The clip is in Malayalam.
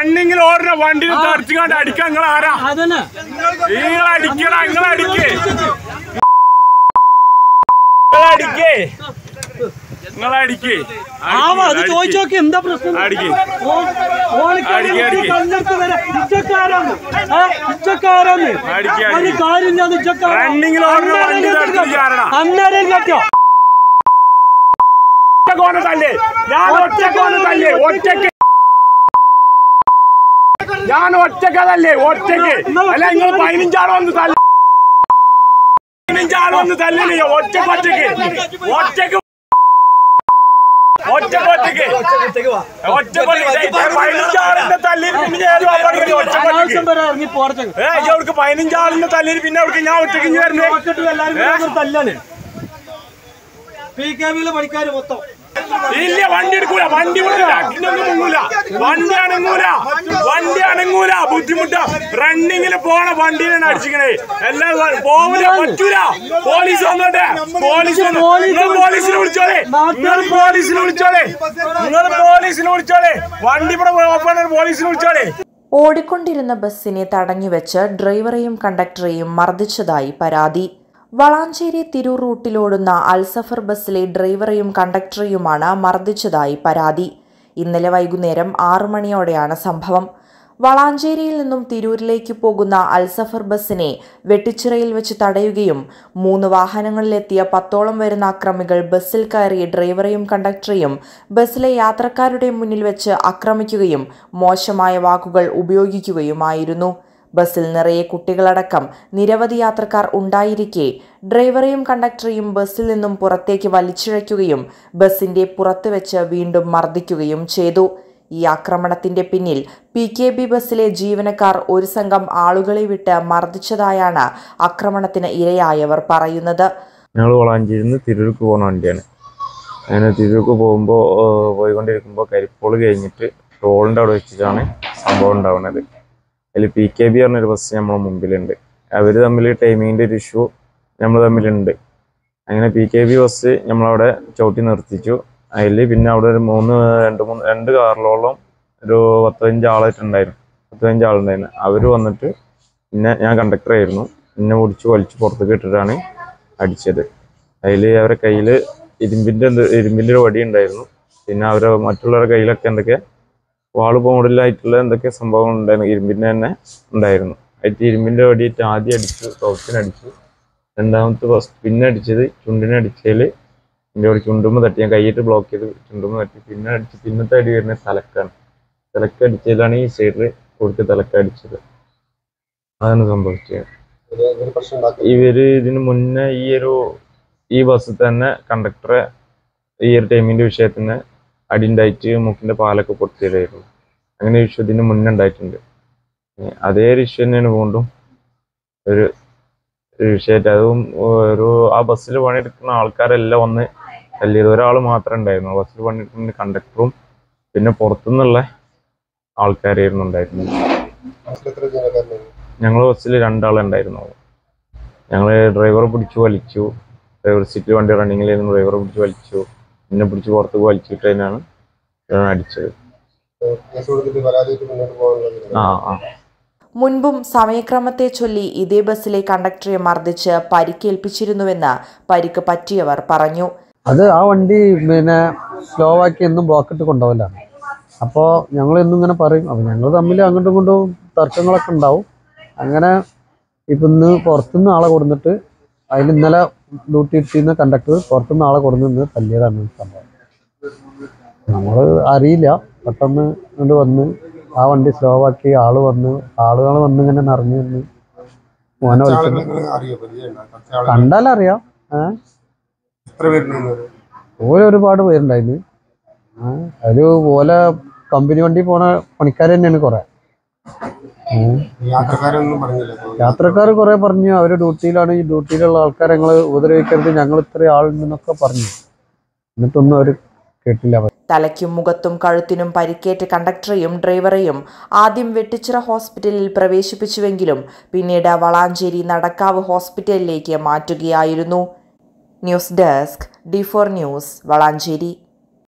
റണ്ണിങ്ങിൽ ഓടുന്ന വണ്ടിനെ തെറിച്ചുകൊണ്ട് അടിക്കാൻ നിങ്ങൾ ആരാ? നിങ്ങൾ അടിക്കടാ, നിങ്ങളടിക്കേ എന്താ പ്രശ്നം? ഞാൻ ഒറ്റക്കതല്ലേ, ഒറ്റക്ക് അല്ല. നിങ്ങൾ 15 ആളോ ഒന്ന് തല്ല, 15 ആളോ ഒന്ന് തല്ലില്ല. ഒറ്റക്ക് ഒറ്റക്ക് അവർക്ക് 15 ആളിന്റെ തല്ലിന് പിന്നെ അവർക്ക് ഞാൻ ഒറ്റക്ക് തല്ലാണ്. പണിക്കാര് മൊത്തം ഇല്ല. വണ്ടി എടുക്കൂല, വണ്ടി മുങ്ങൂല, വണ്ടി അനങ്ങൂല. ബുദ്ധിമുട്ടാ. റണ്ണിങ്ങിൽ പോണ വണ്ടീനാണ് അടിച്ചിക്കണേ. എല്ലാം പോവില്ല, പറ്റൂല. പോലീസ് വന്നോട്ടെ, പോലീസിനെ വിളിച്ചോളെ, വണ്ടി ഇവിടെ പോലീസിനെ വിളിച്ചോളെ. ഓടിക്കൊണ്ടിരുന്ന ബസ്സിനെ തടഞ്ഞുവെച്ച് ഡ്രൈവറെയും കണ്ടക്ടറെയും മർദ്ദിച്ചതായി പരാതി. വളാഞ്ചേരി തിരൂർ റൂട്ടിലോടുന്ന അൽസഫർ ബസ്സിലെ ഡ്രൈവറെയും കണ്ടക്ടറെയുമാണ് മർദ്ദിച്ചതായി പരാതി. ഇന്നലെ വൈകുന്നേരം 6 മണിയോടെയാണ് സംഭവം. വളാഞ്ചേരിയിൽ നിന്നും തിരൂരിലേക്ക് പോകുന്ന അൽസഫർ ബസ്സിനെ വെട്ടിച്ചിറയിൽ വെച്ച് തടയുകയും 3 വാഹനങ്ങളിലെത്തിയ 10ഓളം വരുന്ന അക്രമികൾ ബസ്സിൽ കയറി ഡ്രൈവറെയും കണ്ടക്ടറെയും ബസ്സിലെ യാത്രക്കാരുടെ മുന്നിൽ വെച്ച് ആക്രമിക്കുകയും മോശമായ വാക്കുകൾ ഉപയോഗിക്കുകയുമായിരുന്നു. ബസ്സിൽ നിറയെ കുട്ടികളടക്കം നിരവധി യാത്രക്കാർ ഉണ്ടായിരിക്കെ ഡ്രൈവറെയും കണ്ടക്ടറെയും ബസ്സിൽ നിന്നും പുറത്തേക്ക് വലിച്ചിഴയ്ക്കുകയും ബസ്സിന്റെ പുറത്ത് വെച്ച് വീണ്ടും മർദ്ദിക്കുകയും ചെയ്തു. ഈ ആക്രമണത്തിന്റെ പിന്നിൽ PKB ബസ്സിലെ ജീവനക്കാർ ഒരു സംഘം ആളുകളെ വിട്ട് മർദ്ദിച്ചതായാണ് ആക്രമണത്തിന് ഇരയായവർ പറയുന്നത്. ഞങ്ങൾ വളാഞ്ചേരിന്ന് തിരൂർക്ക് പോകുന്ന വണ്ടിയാണ്. അങ്ങനെ തിരൂർക്ക് പോയിക്കൊണ്ടിരിക്കുമ്പോൾ കരിപ്പോള് കഴിഞ്ഞിട്ട് ടോളിൻ്റെ അവിടെ വെച്ചിട്ടാണ് സംഭവം ഉണ്ടാവുന്നത്. അതിൽ PKB പറഞ്ഞൊരു ബസ് നമ്മളെ മുമ്പിലുണ്ട്. അവർ തമ്മിൽ ടൈമിങ്ങിൻ്റെ ഒരു ഇഷ്യൂ നമ്മൾ തമ്മിലുണ്ട്. അങ്ങനെ PKB ബസ് നമ്മളവിടെ ചവിട്ടി നിർത്തിച്ചു. അതിൽ പിന്നെ അവിടെ ഒരു 2 കാറിലോളം ഒരു 15 ആളായിട്ടുണ്ടായിരുന്നു, 15 ആളുണ്ടായിരുന്നു. അവർ വന്നിട്ട് പിന്നെ ഞാൻ കണ്ടക്ടറായിരുന്നു, എന്നെ വലിച്ച് പുറത്തേക്ക് ഇട്ടിട്ടാണ് അടിച്ചത്. അതിൽ അവരുടെ കയ്യിൽ ഇരുമ്പിൻ്റെ ഒരു വടി ഉണ്ടായിരുന്നു. പിന്നെ മറ്റുള്ളവരുടെ കയ്യിലൊക്കെ എന്തൊക്കെ വാള് മോഡലായിട്ടുള്ള എന്തൊക്കെ സംഭവങ്ങൾ ഉണ്ടായിരുന്നു. ഇരുമ്പിൻ്റെ തന്നെ ഉണ്ടായിരുന്നു. അതിൽ ഇരുമ്പിൻ്റെ വടിയിട്ട് ആദ്യം അടിച്ചു, ടോപ്പിനടിച്ചു. രണ്ടാമത്തെ പിന്നെ അടിച്ചത് ചുണ്ടിനടിച്ചതിൽ എൻ്റെ ഒരു ചുണ്ടുമ്പ് തട്ടി, ഞാൻ കൈയിട്ട് ബ്ലോക്ക് ചെയ്ത് ചുണ്ടുമ്പ് തട്ടി. പിന്നെ പിന്നത്തെ അടി വരുന്നത് തലക്കാണ്. തലക്കടിച്ചതിലാണ് ഈ സൈഡിൽ കൊടുത്ത് തലക്കടിച്ചത്. അതാണ് സംഭവിച്ചത്. ഇതിന് മുന്നേ ഈ ബസ്സിൽ തന്നെ കണ്ടക്ടറെ ഈ ഒരു ടൈമിൻ്റെ വിഷയത്തിന് അടിയുണ്ടായിട്ട് മൂക്കിൻ്റെ പാലൊക്കെ പൊട്ടിയതായിരുന്നു. അങ്ങനെ ഒരു ഇഷ്യൂ ഇതിന് മുന്നേ ഉണ്ടായിട്ടുണ്ട്. അതേ ഒരു ഇഷ്യൂ തന്നെയാണ് വീണ്ടും ഒരു വിഷയമായിട്ട്. അതും ആ ബസ്സിൽ പണിയെടുക്കുന്ന ആൾക്കാരെല്ലാം വന്ന് തല്ലിയത്. ഒരാൾ മാത്രമേ ഉണ്ടായിരുന്നു ബസ്സിൽ പണിയെടുക്കുന്ന കണ്ടക്ടറും പിന്നെ പുറത്തുനിന്നുള്ള ആൾക്കാരായിരുന്നു ഉണ്ടായിരുന്നത്. ഞങ്ങൾ ബസ്സിൽ 2 ആളുണ്ടായിരുന്നു. ഞങ്ങൾ ഡ്രൈവറെ പിടിച്ചു വലിച്ചു. ഡ്രൈവർ സീറ്റിൽ വണ്ടി റണ്ണിങ്ങിലായിരുന്നു. ഡ്രൈവറെ പിടിച്ച് വലിച്ചു. പിന്നെ പിടിച്ച് പുറത്തേക്ക് വലിച്ചിട്ട് തന്നെയാണ് അടിച്ചത്. മുൻപും സമയക്രമത്തെ ചൊല്ലി ഇതേ ബസ്സിലെ കണ്ടക്ടറെ മർദ്ദിച്ച് പരിക്കേൽപ്പിച്ചിരുന്നുവെന്ന് പരിക്ക് പറ്റിയവർ പറഞ്ഞു. അത് ആ വണ്ടി പിന്നെ സ്ലോ ആക്കി എന്നും ബ്ലോക്ക് ഇട്ട് കൊണ്ടുപോകലാണ്. അപ്പോൾ ഞങ്ങൾ എന്നും ഇങ്ങനെ പറയും. അപ്പോൾ ഞങ്ങൾ തമ്മിൽ അങ്ങോട്ടും ഇങ്ങോട്ടും തർക്കങ്ങളൊക്കെ ഉണ്ടാവും. അങ്ങനെ ഇപ്പം ഇന്ന് പുറത്തുനിന്ന് ആളെ കൊടുത്തിട്ട് അതിൽ ഇന്നലെ ഡ്യൂട്ടി ഇട്ടിരുന്ന കണ്ടക്ടർ പുറത്തുനിന്ന് ആളെ കൊടുന്ന് തല്ലിയതാണ് സംഭവം. നമ്മൾ അറിയില്ല. പെട്ടെന്ന് ഇങ്ങോട്ട് വന്ന് ആ വണ്ടി സ്ലോ ആക്കി ആളുകൾ വന്ന് ഇങ്ങനെ നിറഞ്ഞു വന്ന് മോനെ കണ്ടാലറിയാം. ഒരുപാട് പേരുണ്ടായിരുന്നു. ഓലെ കമ്പനി വണ്ടി പോണ പണിക്കാർ തന്നെയാണ് കുറെ. യാത്രക്കാർ കുറെ പറഞ്ഞു അവര് ഡ്യൂട്ടിയിലാണ്, ഈ ഡ്യൂട്ടിയിലുള്ള ആൾക്കാരെ ഞങ്ങൾ ഉപദ്രവിക്കരുത്, ഞങ്ങൾ ഇത്രയും ആളുണ്ടെന്നൊക്കെ പറഞ്ഞു. എന്നിട്ടൊന്നും അവർ കേട്ടില്ല. തലയ്ക്കും മുഖത്തും കഴുത്തിനും പരിക്കേറ്റ കണ്ടക്ടറെയും ഡ്രൈവറെയും ആദ്യം വെട്ടിച്ചിറ ഹോസ്പിറ്റലിൽ പ്രവേശിപ്പിച്ചുവെങ്കിലും പിന്നീട് വളാഞ്ചേരി നടക്കാവ് ഹോസ്പിറ്റലിലേക്ക് മാറ്റുകയായിരുന്നു. News desk D4 news Valanchery.